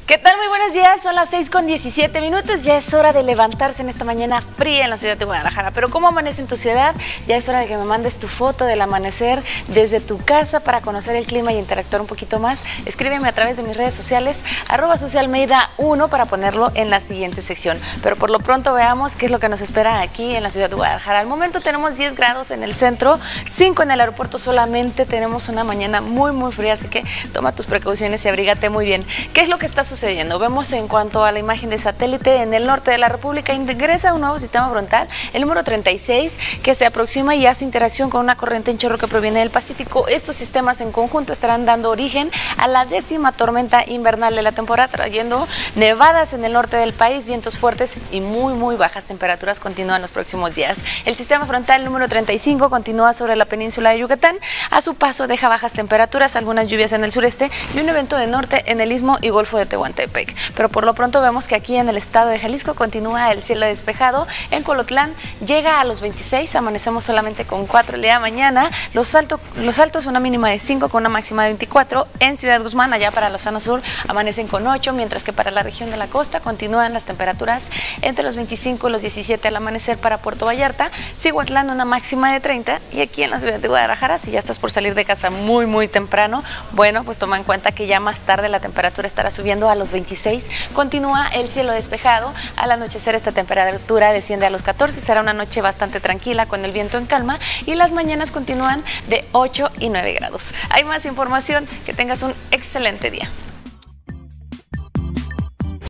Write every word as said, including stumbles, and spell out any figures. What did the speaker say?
¿Qué tal? Muy buenos días, son las seis con diecisiete minutos, ya es hora de levantarse en esta mañana fría en la ciudad de Guadalajara. Pero ¿cómo amanece en tu ciudad? Ya es hora de que me mandes tu foto del amanecer desde tu casa para conocer el clima y interactuar un poquito más. Escríbeme a través de mis redes sociales, arroba Susana Almeida uno, para ponerlo en la siguiente sección. Pero por lo pronto veamos qué es lo que nos espera aquí en la ciudad de Guadalajara. Al momento tenemos diez grados en el centro, cinco en el aeropuerto solamente. Tenemos una mañana muy muy fría, así que toma tus precauciones y abrígate muy bien. ¿Qué es lo que está sucediendo? sucediendo. Vemos en cuanto a la imagen de satélite en el norte de la República ingresa un nuevo sistema frontal, el número treinta y seis, que se aproxima y hace interacción con una corriente en chorro que proviene del Pacífico. Estos sistemas en conjunto estarán dando origen a la décima tormenta invernal de la temporada, trayendo nevadas en el norte del país, vientos fuertes y muy muy bajas temperaturas continúan los próximos días. El sistema frontal número treinta y cinco continúa sobre la península de Yucatán. A su paso deja bajas temperaturas, algunas lluvias en el sureste y un evento de norte en el Istmo y Golfo de Tehuantepec. Pero por lo pronto vemos que aquí en el estado de Jalisco continúa el cielo despejado. En Colotlán llega a los veintiséis, amanecemos solamente con cuatro el día de mañana. Los, alto, los altos una mínima de cinco con una máxima de veinticuatro. En Ciudad Guzmán, allá para la zona sur, amanecen con ocho, mientras que para la región de la costa continúan las temperaturas entre los veinticinco y los diecisiete al amanecer. Para Puerto Vallarta, Cihuatlán una máxima de treinta, y aquí en la ciudad de Guadalajara, si ya estás por salir de casa muy muy temprano, bueno, pues toma en cuenta que ya más tarde la temperatura estará subiendo a los veintiséis, continúa el cielo despejado. Al anochecer esta temperatura desciende a los catorce, será una noche bastante tranquila con el viento en calma y las mañanas continúan de ocho y nueve grados. Hay más información, que tengas un excelente día.